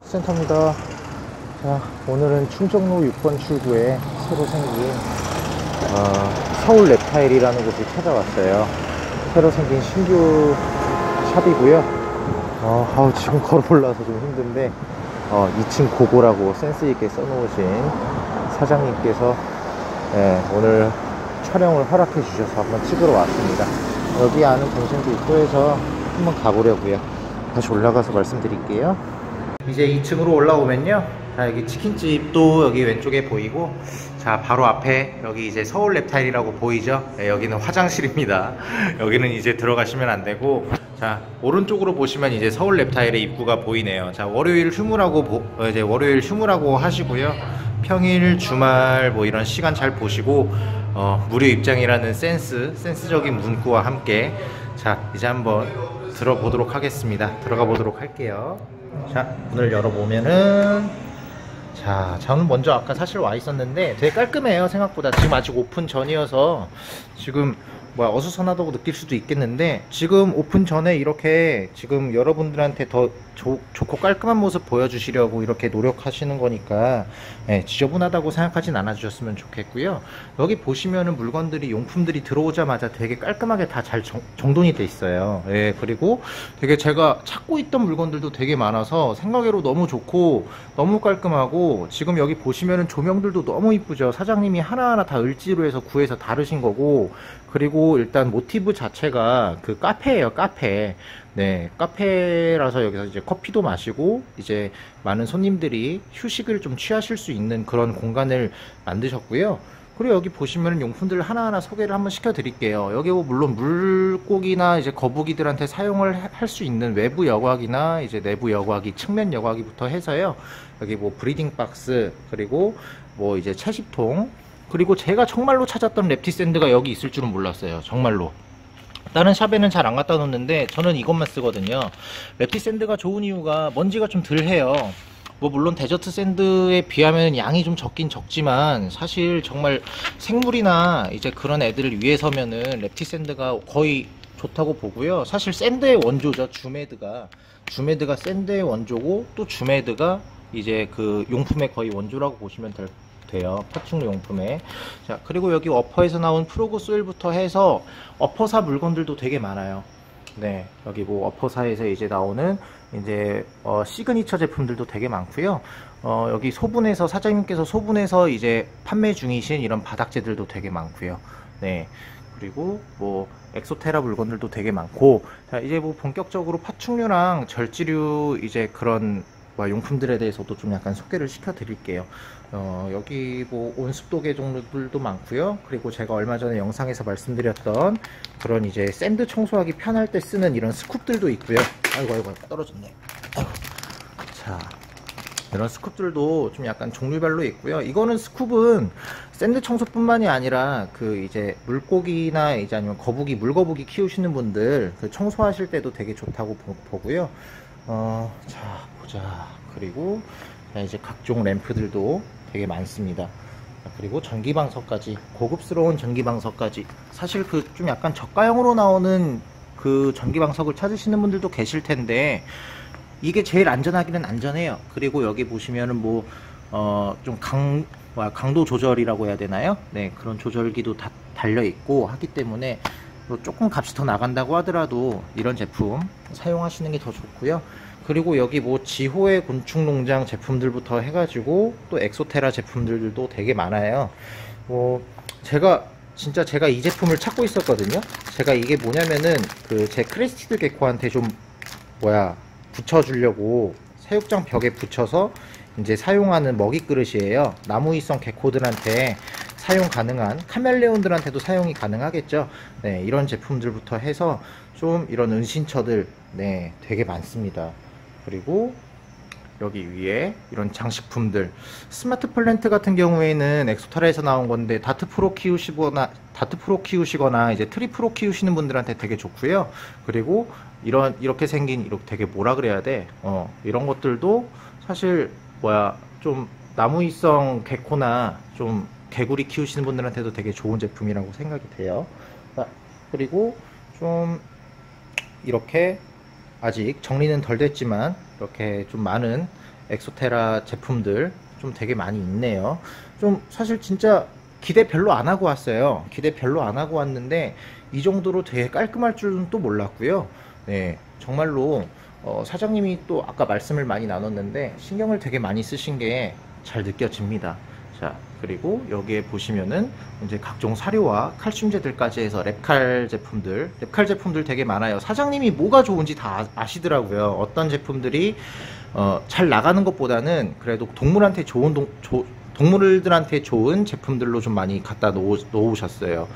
센터입니다. 자, 오늘은 충정로 6번 출구에 새로 생긴 서울 랩타일이라는 곳을 찾아왔어요. 새로 생긴 신규 샵이고요. 지금 걸어 올라와서 좀 힘든데 2층 고고라고 센스있게 써놓으신 사장님께서 오늘 촬영을 허락해 주셔서 한번 찍으러 왔습니다. 여기 아는 동생도 있고 해서 한번 가보려고요. 다시 올라가서 말씀드릴게요. 이제 2층으로 올라오면요, 자, 여기 치킨집도 여기 왼쪽에 보이고, 자, 바로 앞에 여기 이제 서울 랩타일이라고 보이죠? 네, 여기는 화장실입니다. 여기는 이제 들어가시면 안 되고, 자, 오른쪽으로 보시면 이제 서울 랩타일의 입구가 보이네요. 자, 월요일 휴무라고 하시고요. 평일, 주말 뭐 이런 시간 잘 보시고 무료 입장이라는 센스적인 문구와 함께, 자, 이제 한번 들어보도록 하겠습니다. 들어가 보도록 할게요. 자, 문을 열어보면은, 자, 저는 먼저 아까 사실 와 있었는데 되게 깔끔해요. 생각보다. 지금 아직 오픈 전이어서 지금 어수선하다고 느낄 수도 있겠는데, 지금 오픈 전에 이렇게 지금 여러분들한테 더 좋고 깔끔한 모습 보여주시려고 이렇게 노력하시는 거니까 지저분하다고 생각하진 않아 주셨으면 좋겠고요. 여기 보시면은 물건들이, 용품들이 들어오자마자 되게 깔끔하게 다 잘 정돈이 돼 있어요. 그리고 되게 제가 찾고 있던 물건들도 되게 많아서 생각외로 너무 좋고 너무 깔끔하고, 지금 여기 보시면은 조명들도 너무 이쁘죠. 사장님이 하나하나 다 을지로 해서 구해서 다르신 거고, 그리고 일단 모티브 자체가 그 카페예요, 카페. 네, 카페라서 여기서 이제 커피도 마시고 이제 많은 손님들이 휴식을 좀 취하실 수 있는 그런 공간을 만드셨고요. 그리고 여기 보시면 용품들을 하나하나 소개를 한번 시켜 드릴게요. 여기 뭐 물론 물고기나 이제 거북이들한테 사용을 할 수 있는 외부 여과기나 이제 내부 여과기, 측면 여과기부터 해서요. 여기 뭐 브리딩 박스, 그리고 뭐 이제 채식통, 그리고 제가 정말로 찾았던 랩티샌드가 여기 있을 줄은 몰랐어요. 정말로. 다른 샵에는 잘 안 갖다 놓는데 저는 이것만 쓰거든요. 랩티샌드가 좋은 이유가 먼지가 좀 덜해요. 뭐 물론 데저트 샌드에 비하면 양이 좀 적긴 적지만, 사실 정말 생물이나 이제 그런 애들을 위해서면은 랩티샌드가 거의 좋다고 보고요. 사실 샌드의 원조죠. 주메드가 샌드의 원조고, 또 주메드가 이제 그 용품의 거의 원조라고 보시면 돼요. 파충류 용품에. 자, 그리고 여기 어퍼에서 나온 프로그 소일부터 해서 어퍼사 물건들도 되게 많아요. 네, 여기 뭐 어퍼사에서 이제 나오는 이제 시그니처 제품들도 되게 많고요. 여기 사장님께서 소분해서 이제 판매 중이신 이런 바닥재들도 되게 많고요. 네, 그리고 뭐 엑소테라 물건들도 되게 많고, 자, 이제 뭐 본격적으로 파충류랑 절지류 이제 그런 용품들에 대해서도 좀 약간 소개를 시켜 드릴게요. 여기 뭐 온습도계 종류들도 많고요. 그리고 제가 얼마 전에 영상에서 말씀드렸던 그런 이제 샌드 청소하기 편할 때 쓰는 이런 스쿱들도 있고요. 아이고 떨어졌네. 아이고. 자, 이런 스쿱들도 좀 약간 종류별로 있고요. 이거는 스쿱은 샌드 청소뿐만이 아니라 그 이제 물고기나 이제 아니면 물거북이 키우시는 분들 그 청소하실 때도 되게 좋다고 보고요. 자, 보자. 그리고 이제 각종 램프들도 되게 많습니다. 그리고 전기방석까지, 고급스러운 전기방석까지. 사실 그 좀 약간 저가형으로 나오는 그 전기방석을 찾으시는 분들도 계실 텐데, 이게 제일 안전하기는 안전해요. 그리고 여기 보시면은 뭐 좀 강도 조절이라고 해야 되나요? 네, 그런 조절기도 다 달려 있고 하기 때문에 조금 값이 더 나간다고 하더라도 이런 제품 사용하시는 게 더 좋고요. 그리고 여기 뭐 지호의 곤충농장 제품들부터 해가지고 또 엑소테라 제품들도 되게 많아요. 뭐 제가 이 제품을 찾고 있었거든요. 제가 이게 뭐냐면은 그 제 크레스티드 게코한테 좀 붙여주려고 사육장 벽에 붙여서 이제 사용하는 먹이 그릇이에요. 나무위성 게코들한테 사용 가능한, 카멜레온들한테도 사용이 가능하겠죠. 네, 이런 제품들부터 해서 좀 이런 은신처들, 네, 되게 많습니다. 그리고 여기 위에 이런 장식품들, 스마트 플랜트 같은 경우에는 엑소테라에서 나온 건데 다트 프로 키우시거나 이제 트리 프로 키우시는 분들한테 되게 좋고요. 그리고 이렇게 생긴 되게 뭐라 그래야 돼? 이런 것들도 사실 좀 나무위성 게코나 좀 개구리 키우시는 분들한테도 되게 좋은 제품이라고 생각이 돼요. 그리고 좀 이렇게 아직 정리는 덜 됐지만 이렇게 좀 많은 엑소테라 제품들 좀 되게 많이 있네요. 좀 사실 진짜 기대 별로 안 하고 왔어요. 기대 별로 안 하고 왔는데 이 정도로 되게 깔끔할 줄은 또 몰랐고요. 네, 정말로 사장님이 또 아까 말씀을 많이 나눴는데 신경을 되게 많이 쓰신 게 잘 느껴집니다. 자, 그리고 여기에 보시면은 이제 각종 사료와 칼슘제들까지 해서 랩칼 제품들 되게 많아요. 사장님이 뭐가 좋은지 다 아시더라고요. 어떤 제품들이 잘 나가는 것보다는 그래도 동물한테 동물들한테 좋은 제품들로 좀 많이 갖다 놓으셨어요.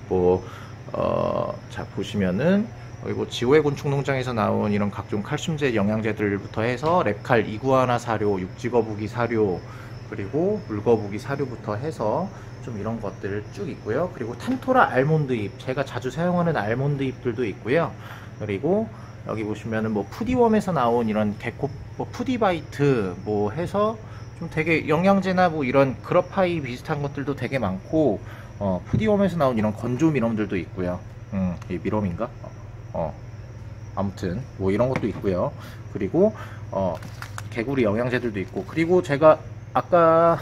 자, 보시면은 그리고 지오의 곤충농장에서 나온 이런 각종 칼슘제 영양제들부터 해서 랩칼 이구아나 사료, 육지거북이 사료, 그리고 물거북이 사료부터 해서 좀 이런 것들 쭉 있고요. 그리고 탄토라 알몬드 잎, 제가 자주 사용하는 알몬드 잎들도 있고요. 그리고 여기 보시면은 뭐 푸디웜에서 나온 이런 개코, 뭐 푸디바이트 뭐 해서 좀 되게 영양제나 뭐 이런 그러파이 비슷한 것들도 되게 많고, 푸디웜에서 나온 이런 건조 미럼들도 있고요. 이 미럼인가? 아무튼 뭐 이런 것도 있고요. 그리고 개구리 영양제들도 있고, 그리고 제가 아까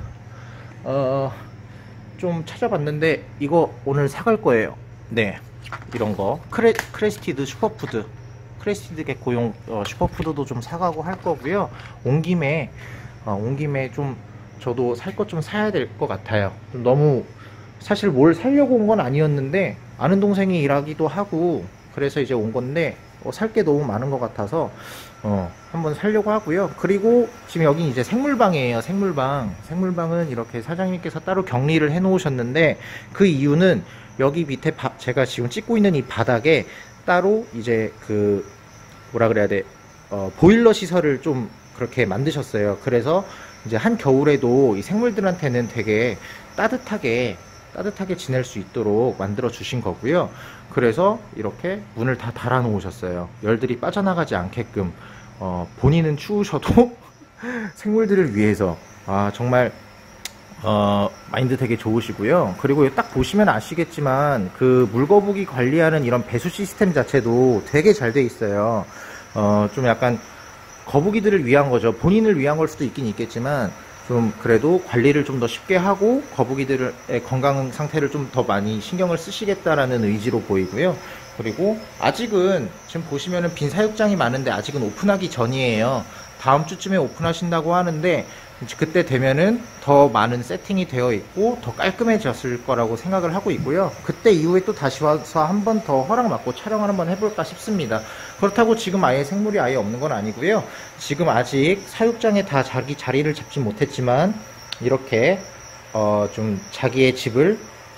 좀 찾아봤는데 이거 오늘 사갈 거예요. 네, 이런 거 크레스티드 슈퍼푸드, 크레스티드 개코용 슈퍼푸드도 좀 사가고 할 거고요. 온 김에 좀 저도 살 것 좀 사야 될 것 같아요. 좀 너무 사실 뭘 살려고 온 건 아니었는데 아는 동생이 일하기도 하고 그래서 이제 온 건데 살 게 너무 많은 것 같아서 한번 살려고 하고요. 그리고 지금 여기 이제 생물방이에요. 생물방은 이렇게 사장님께서 따로 격리를 해 놓으셨는데, 그 이유는 여기 밑에 제가 지금 찍고 있는 이 바닥에 따로 이제 그 뭐라 그래야 돼, 보일러 시설을 좀 그렇게 만드셨어요. 그래서 이제 한 겨울에도 이 생물들한테는 되게 따뜻하게 지낼 수 있도록 만들어 주신 거고요. 그래서 이렇게 문을 다 달아 놓으셨어요. 열들이 빠져나가지 않게끔. 본인은 추우셔도 생물들을 위해서. 정말 마인드 되게 좋으시고요. 그리고 딱 보시면 아시겠지만 그 물거북이 관리하는 이런 배수 시스템 자체도 되게 잘 돼 있어요. 좀 약간 거북이들을 위한 거죠. 본인을 위한 걸 수도 있긴 있겠지만 좀 그래도 관리를 좀 더 쉽게 하고 거북이들의 건강 상태를 좀 더 많이 신경을 쓰시겠다라는 의지로 보이고요. 그리고 아직은 지금 보시면은 빈 사육장이 많은데 아직은 오픈하기 전이에요. 다음 주쯤에 오픈하신다고 하는데 그때 되면은 더 많은 세팅이 되어 있고 더 깔끔해졌을 거라고 생각을 하고 있고요. 그때 이후에 또 다시 와서 한 번 더 허락받고 촬영을 한번 해볼까 싶습니다. 그렇다고 지금 아예 생물이 아예 없는 건 아니고요. 지금 아직 사육장에 다 자기 자리를 잡지 못했지만 이렇게 좀 자기의 집을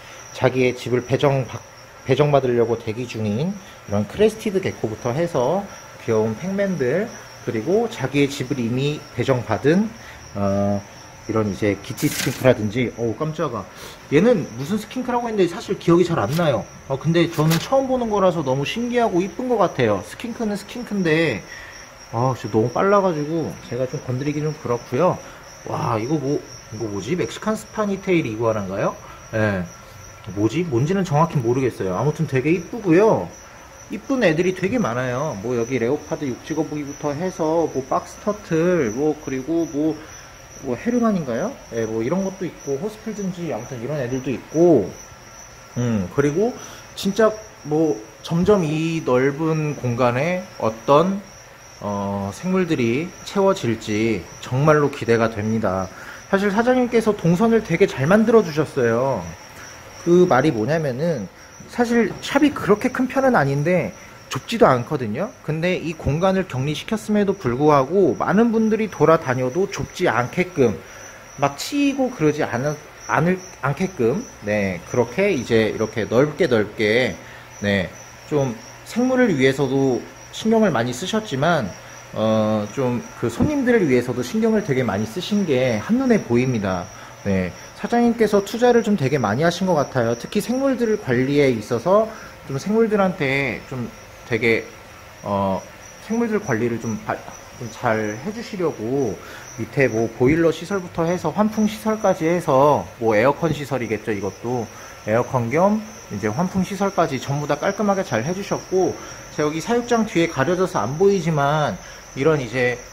배정받으려고 대기 중인 이런 크레스티드 개코부터 해서 귀여운 팩맨들, 그리고 자기의 집을 이미 배정받은 이런 이제 기티 스킨크라든지, 깜짝아, 얘는 무슨 스킨크라고 했는데 사실 기억이 잘 안 나요. 근데 저는 처음 보는 거라서 너무 신기하고 이쁜 것 같아요. 스킨크는 스킨크인데 진짜 너무 빨라가지고 제가 좀 건드리기 좀 그렇고요. 와, 이거 뭐지? 멕시칸 스파니테일 이구아나인가요? 예. 뭔지는 정확히 모르겠어요. 아무튼 되게 이쁘고요. 이쁜 애들이 되게 많아요. 뭐 여기 레오파드 육지거북이부터 해서 뭐 박스터틀, 그리고 헤르만인가요? 예, 뭐 이런 것도 있고, 호스필든지 아무튼 이런 애들도 있고, 그리고 진짜 뭐 점점 이 넓은 공간에 어떤 생물들이 채워질지 정말로 기대가 됩니다. 사실 사장님께서 동선을 되게 잘 만들어 주셨어요. 그 말이 뭐냐면은 사실 샵이 그렇게 큰 편은 아닌데 좁지도 않거든요. 근데 이 공간을 격리시켰음에도 불구하고 많은 분들이 돌아다녀도 좁지 않게끔, 막 치이고 그러지 않게끔, 네, 그렇게 이제 이렇게 넓게, 네, 좀 생물을 위해서도 신경을 많이 쓰셨지만 좀 그 손님들을 위해서도 신경을 되게 많이 쓰신 게 한눈에 보입니다. 네, 사장님께서 투자를 좀 되게 많이 하신 것 같아요. 특히 생물들 관리에 있어서 좀 생물들한테 좀 되게 생물들 관리를 좀 잘 해주시려고 밑에 뭐 보일러 시설부터 해서 환풍 시설까지 해서, 뭐 에어컨 시설이겠죠. 이것도 에어컨 겸 이제 환풍 시설까지 전부 다 깔끔하게 잘 해주셨고, 제가 여기 사육장 뒤에 가려져서 안 보이지만 이런 이제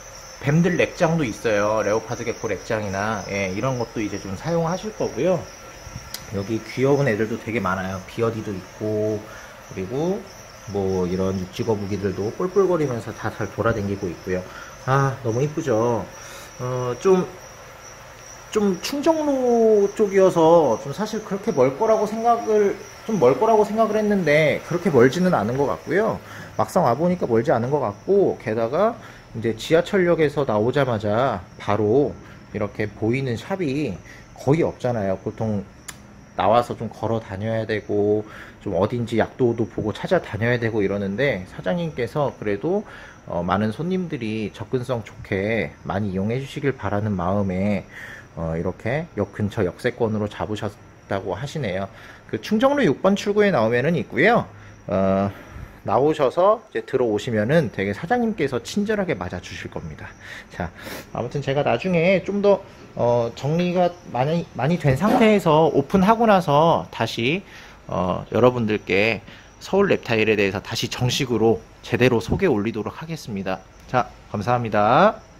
뱀들 렉장도 있어요. 레오파드 개코 렉장이나 예, 이런 것도 이제 좀 사용하실 거고요. 여기 귀여운 애들도 되게 많아요. 비어디도 있고, 그리고 뭐 이런 육지거북이들도 뿔뿔거리면서 다 잘 돌아다니고 있고요. 아, 너무 이쁘죠. 좀 충정로 쪽이어서 좀 사실 그렇게 멀 거라고 생각을 했는데 그렇게 멀지는 않은 것 같고요. 막상 와보니까 멀지 않은 것 같고, 게다가 이제 지하철역에서 나오자마자 바로 이렇게 보이는 샵이 거의 없잖아요. 보통 나와서 좀 걸어 다녀야 되고, 좀 어딘지 약도도 보고 찾아다녀야 되고 이러는데, 사장님께서 그래도 많은 손님들이 접근성 좋게 많이 이용해 주시길 바라는 마음에 이렇게 역 근처 역세권으로 잡으셨다고 하시네요. 그 충정로 6번 출구에 나오면은 있고요. 나오셔서 이제 들어오시면은 되게 사장님께서 친절하게 맞아 주실 겁니다. 자, 아무튼 제가 나중에 좀 더 정리가 많이 된 상태에서 오픈하고 나서 다시 여러분들께 서울 랩타일에 대해서 다시 정식으로 제대로 소개 올리도록 하겠습니다. 자, 감사합니다.